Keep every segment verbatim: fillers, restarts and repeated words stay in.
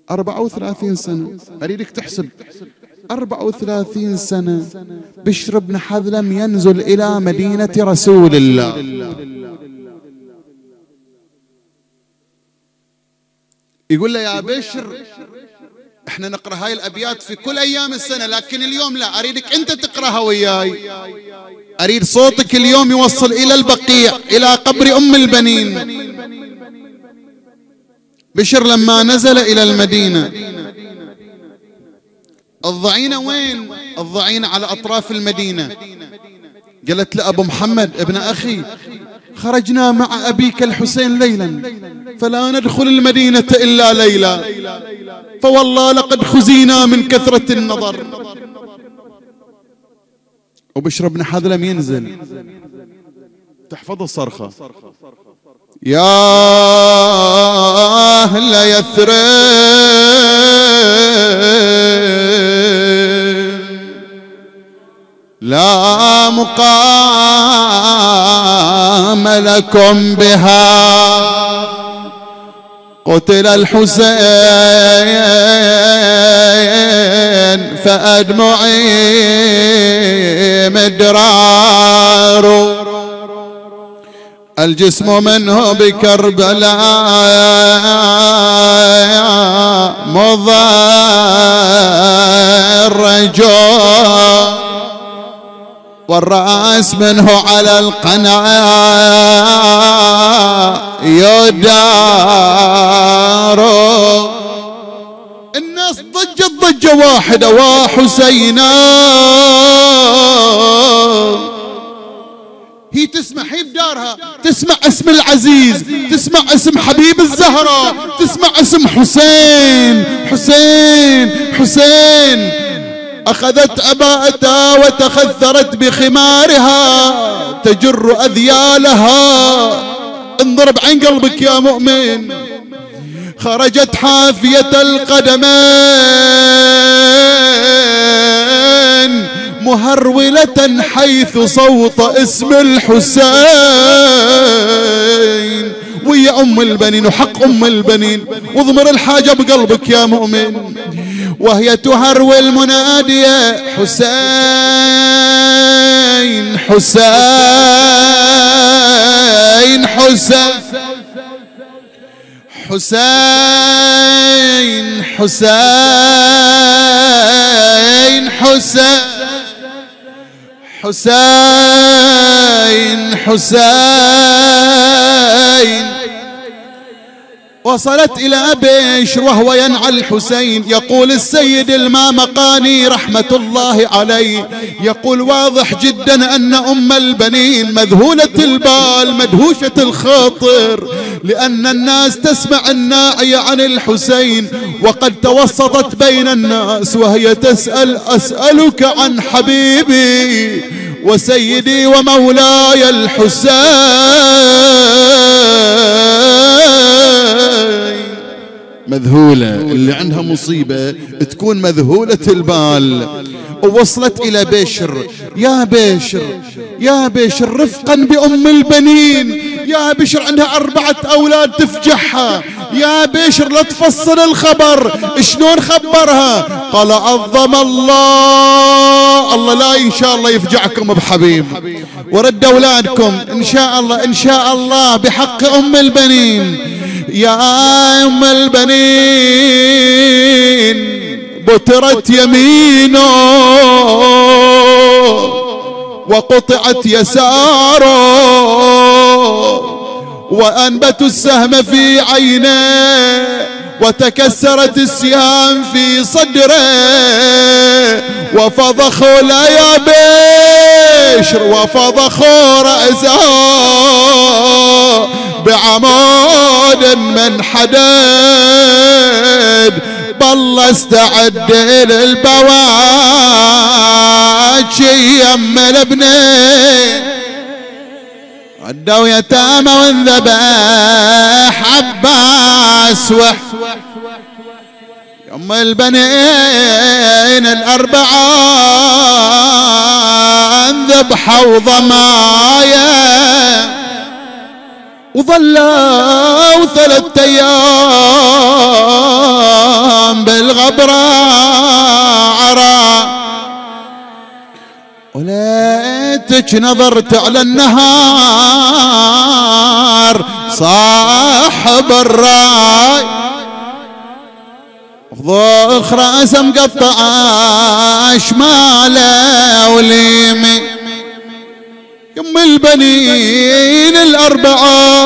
أربعة وثلاثين سنة. أريدك تحسب أربعة وثلاثين سنة بشر بن حذلم ينزل إلى مدينة رسول الله. يقول له يا بشر احنا نقرأ هاي الأبيات في كل أيام السنة، لكن اليوم لا، أريدك أنت تقرأها وياي. أريد صوتك اليوم يوصل إلى البقيع، إلى قبر أم البنين. بشر لما نزل إلى المدينة، الضعينة وين؟ الضعينة على أطراف المدينة. قالت لأبو محمد ابن أخي خرجنا مع أبيك الحسين ليلا فلا ندخل المدينة إلا ليلا، فوالله لقد خزينا من كثرة النظر. وبشر بن حذلم ينزل، تحفظ الصرخة: يا أهل يثرب لا مقام لكم بها، قتل الحسين فأدمعي مدرار، الجسم منه بكربلاء مضرج، والرأس منه على القناة يدار. الناس ضجت ضجة واحدة: وحسينا. هي تسمع، هي بدارها تسمع اسم العزيز، تسمع اسم حبيب الزهراء، تسمع اسم حسين حسين حسين. أخذت أباءتها وتخثرت بخمارها تجر أذيالها. انظر بعين قلبك يا مؤمن. خرجت حافية القدمين مهرولة حيث صوت اسم الحسين، ويا أم البنين وحق أم البنين، واضمر الحاجة بقلبك يا مؤمن. وهي تهرول منادية: حسين حسين حسين حسين حسين حسين حسين حسين. وصلت إلى بشر وهو ينعى الحسين. يقول السيد المامقاني رحمة الله عليه، يقول: واضح جدا أن أم البنين مذهولة البال مدهوشة الخاطر، لأن الناس تسمع الناعية عن الحسين وقد توسطت بين الناس وهي تسأل: أسألك عن حبيبي وسيدي ومولاي الحسين. مذهولة، اللي عندها مصيبة تكون مذهولة البال. ووصلت إلى بشر: يا بشر يا بشر رفقا بأم البنين، يا بشر عندها أربعة أولاد تفجعها، يا بشر لا تفصل الخبر، شلون خبرها؟ قال: عظم الله الله لا إن شاء الله يفجعكم بحبيب ورد أولادكم إن شاء الله إن شاء الله بحق أم البنين. يا أم البنين بترت يمينه وقطعت يساره، وأنبتوا السهم في عينيه وتكسرت السهام في صدره، وفضخوا لا يا بشر وفضخوا رأسه بعمود من حديد. بالله استعد للبواج يم الابنين، عدوا يتامى وانذبح عباس يم البنين الأربعة انذبحوا ضمايا، وظلوا ثلاثة أيام الأبرار، وليتك نظرت على النهار صاحب الراي، ضخ راسه مقطع شماله واليمين. يم البنين الأربعة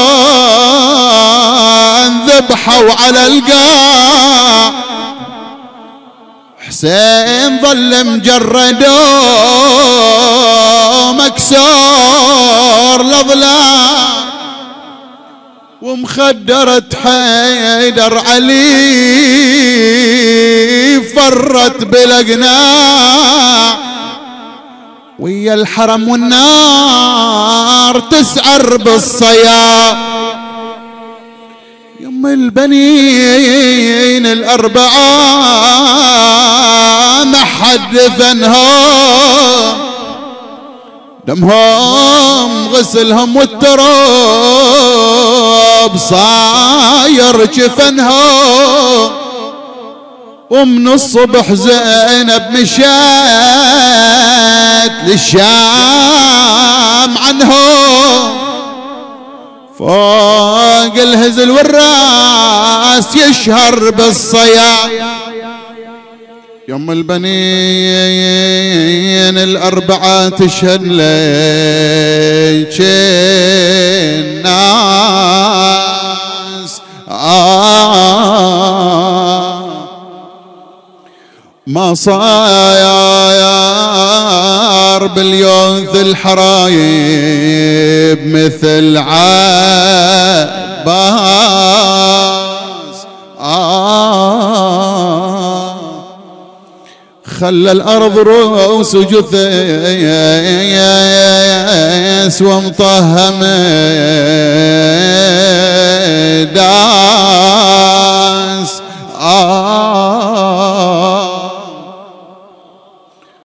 ذبحوا على القاع، حسين ظل مجرد مكسور الأضلاع، ومخدرة حيدر علي فرت بالأقناع، ويا الحرم والنار تسعر بالصياح. يم البنين الأربعة ما حد دفنهم، دمهم غسلهم والتراب صاير جفنهم. ومن الصبح زينب مشات للشام عنهم، فوق الهزل والراس يشهر بالصياح. يوم البنين الأربعة تشهد ليك الناس، آه ما صاير باليوث الحرايب مثل عباس، آه خلى الأرض رؤوس جثيس ومطهم داس، آه